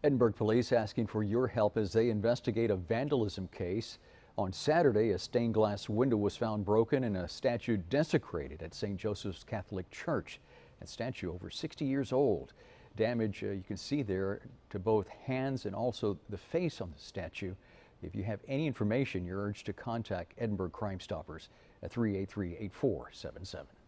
Edinburg police asking for your help as they investigate a vandalism case. On Saturday, a stained glass window was found broken and a statue desecrated at St. Joseph's Catholic Church. That statue over 60 years old. Damage you can see there to both hands and also the face on the statue. If you have any information, you're urged to contact Edinburg Crime Stoppers at 383-8477.